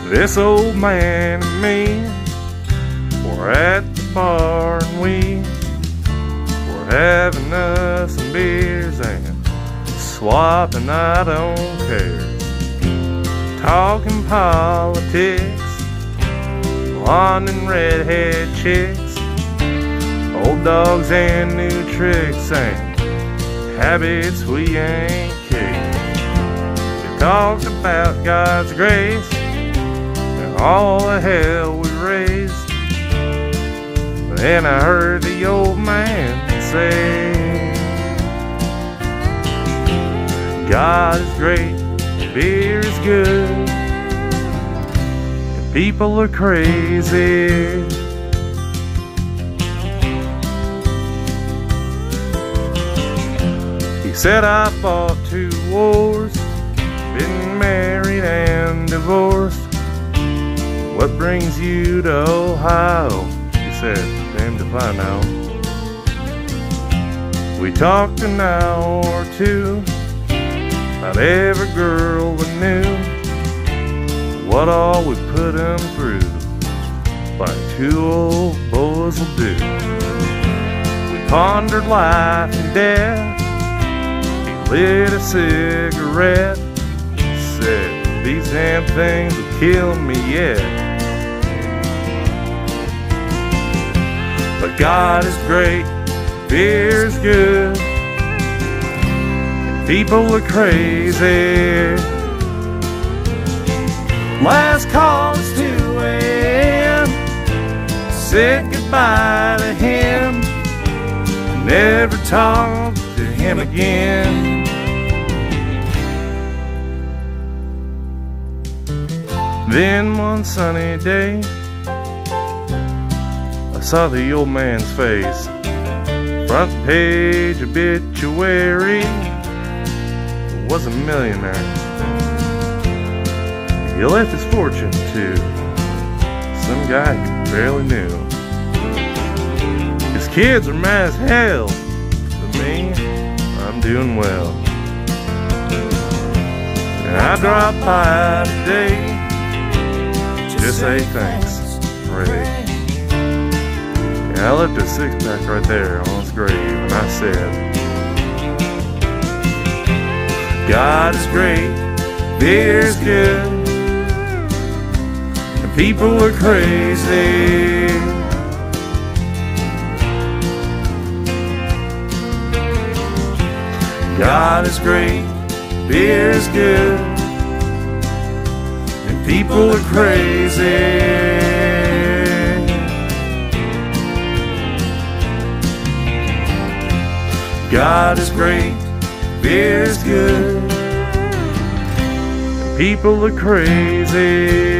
This old man and me were at the bar and we were having us some beers and swapping I don't care, talking politics, blonde and redhead chicks, old dogs and new tricks and habits we ain't kicked. We talked about God's grace and all the hell we raised. Then I heard the old man say, God is great, beer is good, and people are crazy. He said I fought 2 wars, been married and divorced. What brings you to Ohio? He said, damned if I know. We talked an hour or 2 about every girl we knew, what all we put them through, like 2 old boys will do. We pondered life and death. He lit a cigarette, said, these damn things will kill me yet. But God is great, beer's good, and people are crazy. Last call is 2 a.m. Said goodbye to him, never talked to him again. Then one sunny day, I saw the old man's face, front page obituary. He was a millionaire. He left his fortune to some guy he barely knew. His kids are mad as hell, but me, I'm doing well. And I dropped by today, just say thanks, Ray. And I left a 6-pack right there on his grave, and I said, God is great, beer's good, and people are crazy. God is great, beer's good, and people are crazy. God is great, beer's good, and people are crazy.